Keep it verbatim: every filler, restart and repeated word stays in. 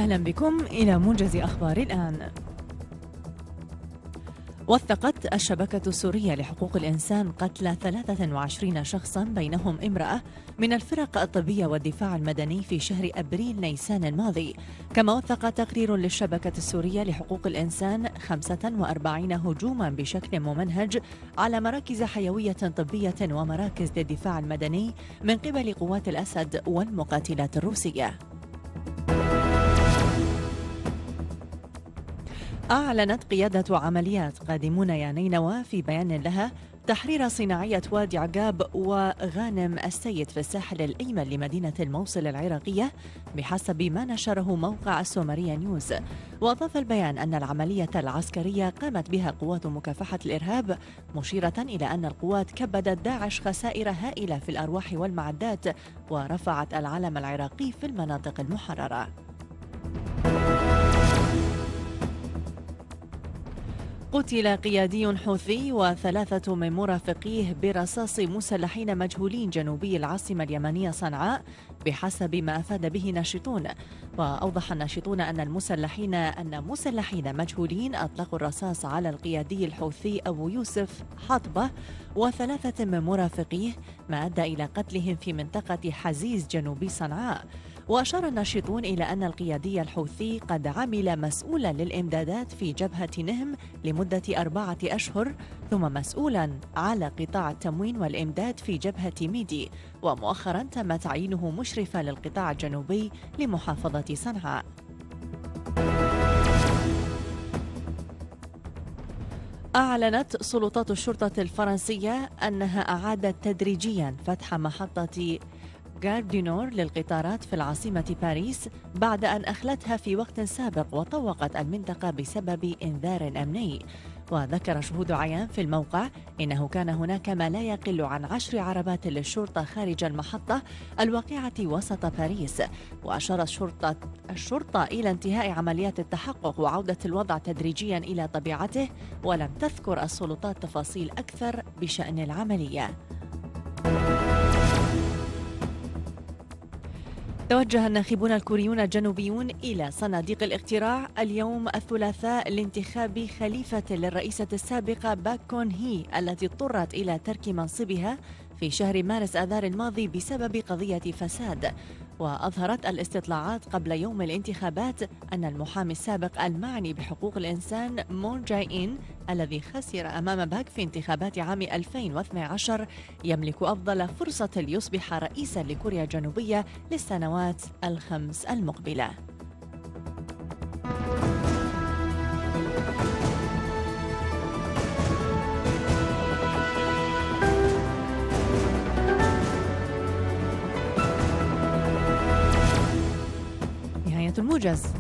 أهلا بكم إلى موجز أخبار الآن. وثقت الشبكة السورية لحقوق الإنسان قتل ثلاثة وعشرين شخصا بينهم امرأة من الفرق الطبية والدفاع المدني في شهر أبريل نيسان الماضي. كما وثق تقرير للشبكة السورية لحقوق الإنسان خمسة وأربعين هجوما بشكل ممنهج على مراكز حيوية طبية ومراكز للدفاع المدني من قبل قوات الأسد والمقاتلات الروسية. أعلنت قيادة عمليات قادمون يا نينوى في بيان لها تحرير صناعية وادي عقاب وغانم السيد في الساحل الأيمن لمدينة الموصل العراقية بحسب ما نشره موقع السومرية نيوز. وأضاف البيان أن العملية العسكرية قامت بها قوات مكافحة الإرهاب، مشيرة إلى أن القوات كبدت داعش خسائر هائلة في الأرواح والمعدات ورفعت العلم العراقي في المناطق المحررة. قتل قيادي حوثي وثلاثة من مرافقيه برصاص مسلحين مجهولين جنوبي العاصمة اليمنية صنعاء بحسب ما أفاد به ناشطون. وأوضح الناشطون أن المسلحين أن مسلحين مجهولين أطلقوا الرصاص على القيادي الحوثي أبو يوسف حطبة وثلاثة من مرافقيه، ما أدى إلى قتلهم في منطقة حزيز جنوبي صنعاء. وأشار الناشطون إلى أن القيادي الحوثي قد عمل مسؤولا للإمدادات في جبهة نهم لمدة أربعة أشهر، ثم مسؤولا على قطاع التموين والإمداد في جبهة ميدي، ومؤخرا تم تعيينه مشرفا للقطاع الجنوبي لمحافظة صنعاء. أعلنت سلطات الشرطة الفرنسية أنها أعادت تدريجيا فتح محطة غاردينور للقطارات في العاصمة باريس بعد أن أخلتها في وقت سابق وطوقت المنطقة بسبب إنذار أمني. وذكر شهود عيان في الموقع إنه كان هناك ما لا يقل عن عشر عربات للشرطة خارج المحطة الواقعة وسط باريس. وأشارت الشرطة, الشرطة إلى انتهاء عمليات التحقق وعودة الوضع تدريجيا إلى طبيعته، ولم تذكر السلطات تفاصيل أكثر بشأن العملية. توجه الناخبون الكوريون الجنوبيون إلى صناديق الاقتراع اليوم الثلاثاء لانتخاب خليفة للرئيسة السابقة باك كون هي التي اضطرت إلى ترك منصبها في شهر مارس آذار الماضي بسبب قضية فساد. وأظهرت الاستطلاعات قبل يوم الانتخابات أن المحامي السابق المعني بحقوق الإنسان مون جاي إن الذي خسر أمام باك في انتخابات عام ألفين واثني عشر يملك أفضل فرصة ليصبح رئيسا لكوريا الجنوبية للسنوات الخمس المقبلة. نهاية الموجز.